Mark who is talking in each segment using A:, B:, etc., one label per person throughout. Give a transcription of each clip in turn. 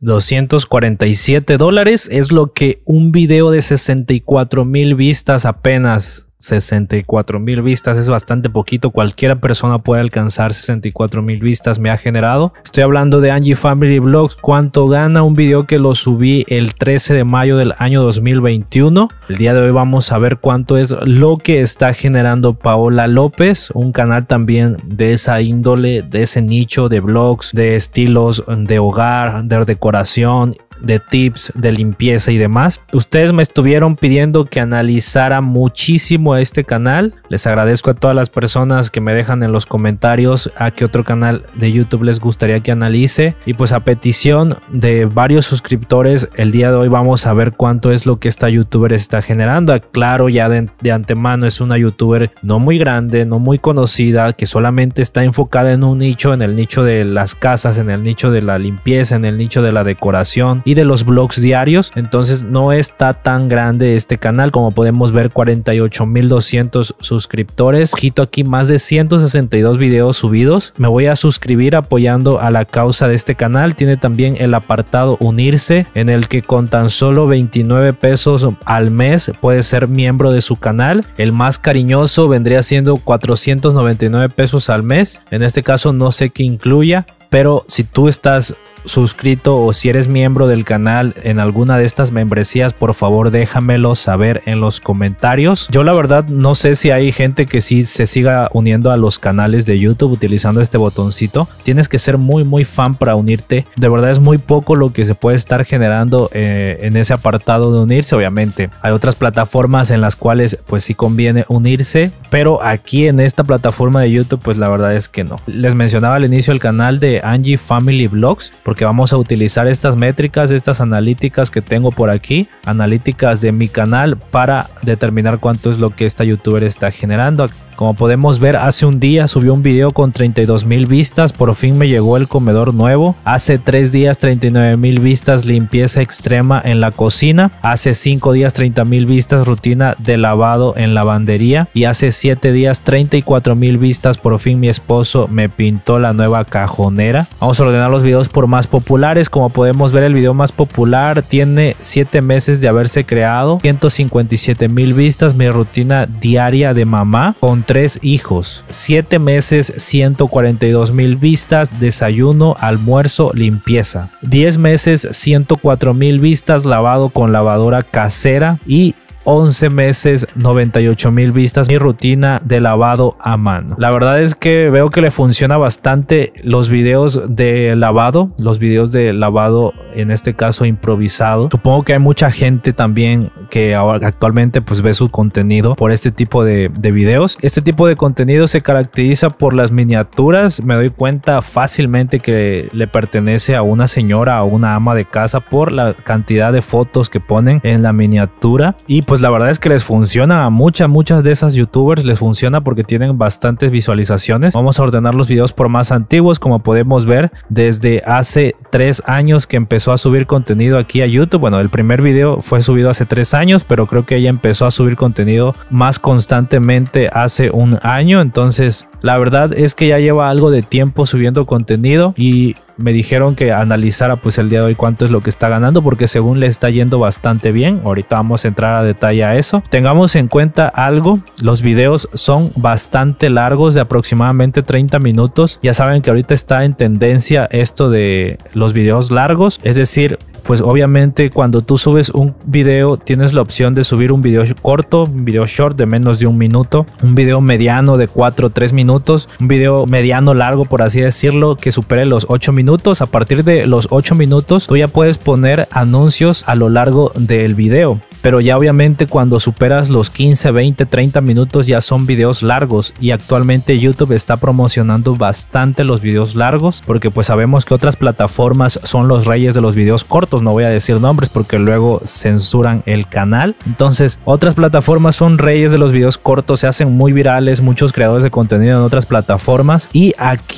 A: $247 es lo que un video de 64,000 vistas, apenas 64,000 vistas, es bastante poquito. Cualquiera persona puede alcanzar 64,000 vistas, me ha generado. Estoy hablando de Angie Family Vlogs. ¿Cuánto gana? Un video que lo subí el 13 de mayo del año 2021. El día de hoy vamos a ver cuánto es lo que está generando Paola López, un canal también de esa índole, de ese nicho de vlogs, de estilos de hogar, de decoración, de tips, de limpieza y demás. Ustedes me estuvieron pidiendo que analizara muchísimo este canal. Les agradezco a todas las personas que me dejan en los comentarios a qué otro canal de YouTube les gustaría que analice. Y pues a petición de varios suscriptores, el día de hoy vamos a ver cuánto es lo que esta youtuber está generando. Aclaro ya de antemano, es una youtuber no muy grande, no muy conocida, que solamente está enfocada en un nicho, en el nicho de las casas, en el nicho de la limpieza, en el nicho de la decoración y de los vlogs diarios. Entonces no está tan grande este canal. Como podemos ver, 48,200 suscriptores. Ojito aquí, más de 162 videos subidos. Me voy a suscribir apoyando a la causa de este canal. Tiene también el apartado unirse, en el que con tan solo 29 pesos al mes puedes ser miembro de su canal. El más cariñoso vendría siendo 499 pesos al mes. En este caso no sé qué incluya, pero si tú estás suscrito o si eres miembro del canal en alguna de estas membresías, por favor déjamelo saber en los comentarios. Yo la verdad no sé si hay gente que sí se siga uniendo a los canales de YouTube utilizando este botoncito. Tienes que ser muy fan para unirte. De verdad es muy poco lo que se puede estar generando en ese apartado de unirse. Obviamente hay otras plataformas en las cuales pues sí conviene unirse, pero aquí en esta plataforma de YouTube pues la verdad es que no. Les mencionaba al inicio el canal de Angie Family Vlogs, porque vamos a utilizar estas métricas, estas analíticas que tengo por aquí, analíticas de mi canal, para determinar cuánto es lo que esta youtuber está generando. Como podemos ver, hace un día subió un video con 32,000 vistas. Por fin me llegó el comedor nuevo. Hace 3 días 39,000 vistas, limpieza extrema en la cocina. Hace 5 días 30,000 vistas, rutina de lavado en lavandería. Y hace 7 días 34,000 vistas, por fin mi esposo me pintó la nueva cajonera. Vamos a ordenar los videos por más populares. Como podemos ver, el video más popular tiene 7 meses de haberse creado, 157,000 vistas. Mi rutina diaria de mamá con 3 hijos, 7 meses, 142,000 vistas, desayuno, almuerzo, limpieza. 10 meses, 104,000 vistas, lavado con lavadora casera. Y 11 meses, 98,000 vistas, mi rutina de lavado a mano. La verdad es que veo que le funciona bastante los videos de lavado, en este caso improvisado. Supongo que hay mucha gente también que actualmente pues ve su contenido por este tipo de videos. Este tipo de contenido se caracteriza por las miniaturas. Me doy cuenta fácilmente que le pertenece a una señora, a una ama de casa, por la cantidad de fotos que ponen en la miniatura. Y pues la verdad es que les funciona a muchas de esas youtubers, les funciona porque tienen bastantes visualizaciones. Vamos a ordenar los videos por más antiguos. Como podemos ver, desde hace 3 años que empezó a subir contenido aquí a YouTube. Bueno, el primer video fue subido hace 3 años, pero creo que ella empezó a subir contenido más constantemente hace 1 año. Entonces la verdad es que ya lleva algo de tiempo subiendo contenido, y me dijeron que analizara pues el día de hoy cuánto es lo que está ganando, porque según le está yendo bastante bien. Ahorita vamos a entrar a detalle a eso. Tengamos en cuenta algo: los videos son bastante largos, de aproximadamente 30 minutos. Ya saben que ahorita está en tendencia esto de los videos largos, es decir, pues obviamente cuando tú subes un video tienes la opción de subir un video corto, un video short de menos de 1 minuto, un video mediano de 4 o 3 minutos, un video mediano largo, por así decirlo, que supere los 8 minutos. A partir de los 8 minutos tú ya puedes poner anuncios a lo largo del video. Pero ya obviamente cuando superas los 15, 20, 30 minutos ya son videos largos, y actualmente YouTube está promocionando bastante los videos largos, porque pues sabemos que otras plataformas son los reyes de los videos cortos. No voy a decir nombres porque luego censuran el canal. Entonces otras plataformas son reyes de los videos cortos, se hacen muy virales muchos creadores de contenido en otras plataformas, y aquí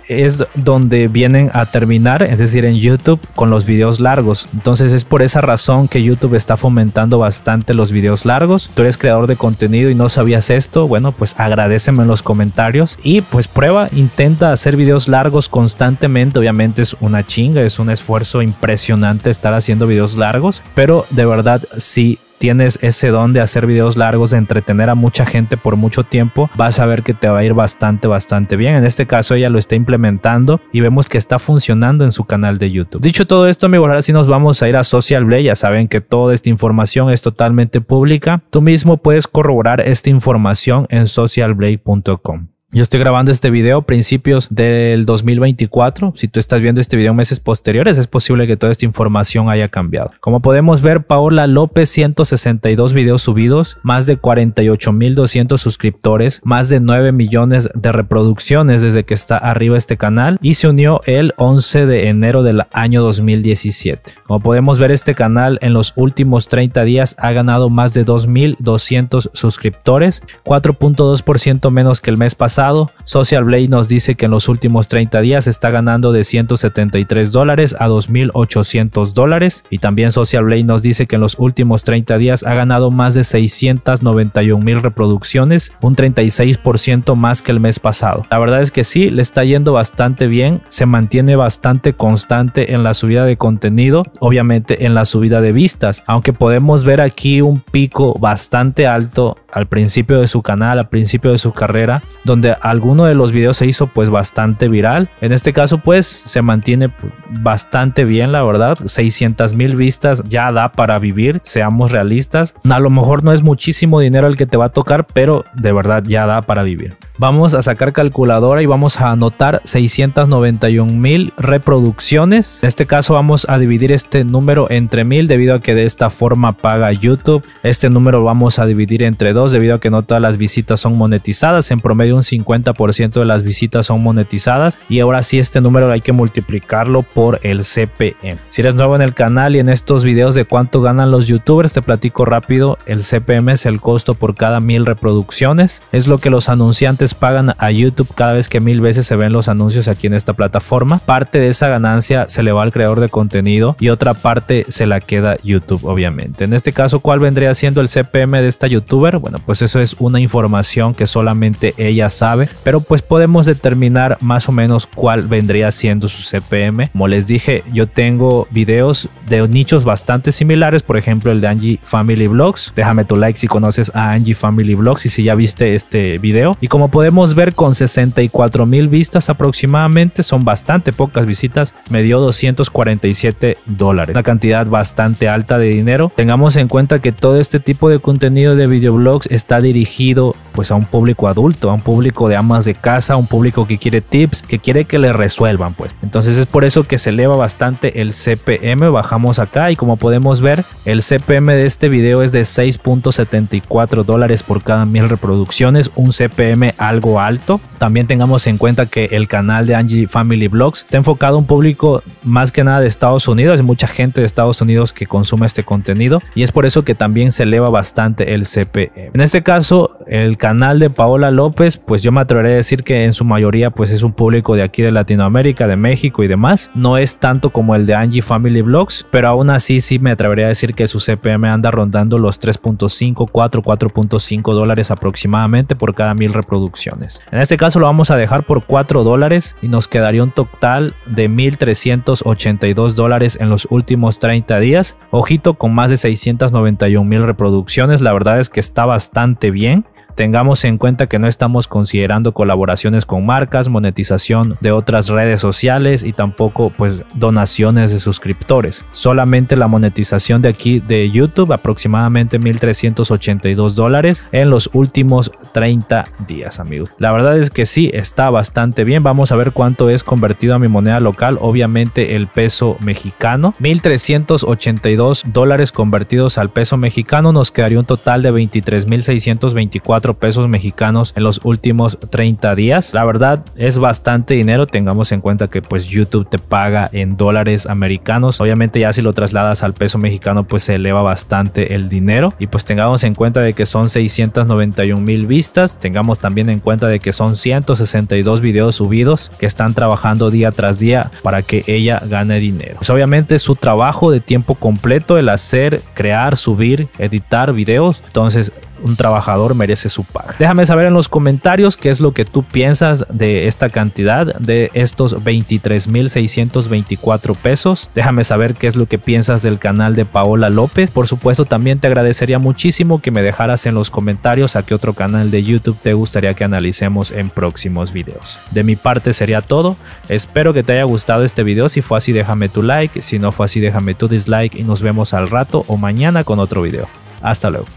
A: es donde vienen a terminar, es decir, en YouTube con los videos largos. Entonces es por esa razón que YouTube está fomentando bastante los videos largos. Tú eres creador de contenido y no sabías esto, bueno, pues agradéceme en los comentarios y pues prueba, intenta hacer videos largos constantemente. Obviamente es una chinga, es un esfuerzo impresionante estar haciendo videos largos, pero de verdad sí tienes ese don de hacer videos largos, de entretener a mucha gente por mucho tiempo, vas a ver que te va a ir bastante bien. En este caso ella lo está implementando y vemos que está funcionando en su canal de YouTube. Dicho todo esto, amigos, ahora sí nos vamos a ir a Social Blade. Ya saben que toda esta información es totalmente pública. Tú mismo puedes corroborar esta información en socialblade.com. Yo estoy grabando este video a principios del 2024. Si tú estás viendo este video en meses posteriores, es posible que toda esta información haya cambiado. Como podemos ver, Paola López, 162 videos subidos, más de 48,200 suscriptores, más de 9 millones de reproducciones desde que está arriba este canal, y se unió el 11 de enero del año 2017. Como podemos ver, este canal en los últimos 30 días ha ganado más de 2,200 suscriptores, 4.2% menos que el mes pasado. Social Blade nos dice que en los últimos 30 días está ganando de $173 a $2,800, y también Social Blade nos dice que en los últimos 30 días ha ganado más de 691,000 reproducciones, un 36% más que el mes pasado. La verdad es que sí, le está yendo bastante bien, se mantiene bastante constante en la subida de contenido, obviamente en la subida de vistas, aunque podemos ver aquí un pico bastante alto al principio de su canal, al principio de su carrera, donde alguno de los videos se hizo pues bastante viral. En este caso pues se mantiene bastante bien, la verdad. 600,000 vistas ya da para vivir, seamos realistas. A lo mejor no es muchísimo dinero el que te va a tocar, pero de verdad ya da para vivir. Vamos a sacar calculadora y vamos a anotar 691,000 reproducciones. En este caso vamos a dividir este número entre 1000 debido a que de esta forma paga YouTube. Este número lo vamos a dividir entre 2 debido a que no todas las visitas son monetizadas. En promedio un 50% de las visitas son monetizadas, y ahora sí este número hay que multiplicarlo por el CPM. Si eres nuevo en el canal y en estos videos de cuánto ganan los youtubers, te platico rápido. El CPM es el costo por cada 1000 reproducciones, es lo que los anunciantes pagan a YouTube cada vez que 1000 veces se ven los anuncios aquí en esta plataforma. Parte de esa ganancia se le va al creador de contenido y otra parte se la queda YouTube, obviamente. En este caso, ¿cuál vendría siendo el CPM de esta youtuber? Bueno, pues eso es una información que solamente ella sabe, pero pues podemos determinar más o menos cuál vendría siendo su CPM. Como les dije, yo tengo videos de nichos bastante similares, por ejemplo el de Angie Family Vlogs. Déjame tu like si conoces a Angie Family Vlogs y si ya viste este video. Y como podemos ver, con 64,000 vistas aproximadamente, son bastante pocas visitas, me dio $247, una cantidad bastante alta de dinero. Tengamos en cuenta que todo este tipo de contenido de videoblogs está dirigido pues a un público adulto, a un público de amas de casa, un público que quiere tips, que quiere que le resuelvan pues. Entonces es por eso que se eleva bastante el CPM. Bajamos acá y como podemos ver, el CPM de este video es de $6.74 por cada 1000 reproducciones, un CPM algo alto. También tengamos en cuenta que el canal de Angie Family Vlogs está enfocado a un público más que nada de Estados Unidos, hay mucha gente de Estados Unidos que consume este contenido y es por eso que también se eleva bastante el CPM. En este caso, el canal de Paola López, pues yo me atrevería a decir que en su mayoría pues es un público de aquí de Latinoamérica, de México y demás. No es tanto como el de Angie Family Vlogs, pero aún así sí me atrevería a decir que su CPM anda rondando los $3.5, $4.5 aproximadamente por cada 1000 reproducciones. En este caso lo vamos a dejar por $4 y nos quedaría un total de $1,382 en los últimos 30 días. Ojito, con más de 691,000 reproducciones, la verdad es que está bastante bien. Tengamos en cuenta que no estamos considerando colaboraciones con marcas, monetización de otras redes sociales y tampoco pues donaciones de suscriptores. Solamente la monetización de aquí de YouTube, aproximadamente $1,382 en los últimos 30 días, amigos. La verdad es que sí, está bastante bien. Vamos a ver cuánto es convertido a mi moneda local, obviamente el peso mexicano. $1,382 convertidos al peso mexicano nos quedaría un total de $23,624 64 pesos mexicanos en los últimos 30 días. La verdad es bastante dinero. Tengamos en cuenta que pues YouTube te paga en dólares americanos. Obviamente ya si lo trasladas al peso mexicano pues se eleva bastante el dinero. Y pues tengamos en cuenta de que son 691,000 vistas. Tengamos también en cuenta de que son 162 videos subidos que están trabajando día tras día para que ella gane dinero. Pues obviamente es su trabajo de tiempo completo el hacer, crear, subir, editar videos. Entonces un trabajador merece su paga. Déjame saber en los comentarios qué es lo que tú piensas de esta cantidad, de estos 23,624 pesos. Déjame saber qué es lo que piensas del canal de Paola López. Por supuesto, también te agradecería muchísimo que me dejaras en los comentarios a qué otro canal de YouTube te gustaría que analicemos en próximos videos. De mi parte sería todo. Espero que te haya gustado este video. Si fue así, déjame tu like. Si no fue así, déjame tu dislike y nos vemos al rato o mañana con otro video. Hasta luego.